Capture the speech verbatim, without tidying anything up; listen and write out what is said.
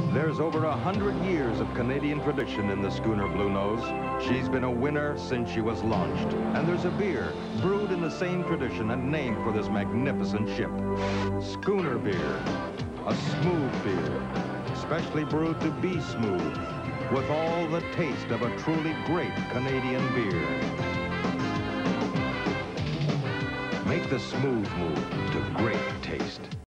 There's over a hundred years of Canadian tradition in the schooner Bluenose. She's been a winner since she was launched. And there's a beer brewed in the same tradition and named for this magnificent ship. Schooner beer, a smooth beer, specially brewed to be smooth, with all the taste of a truly great Canadian beer. Make the smooth move to great taste.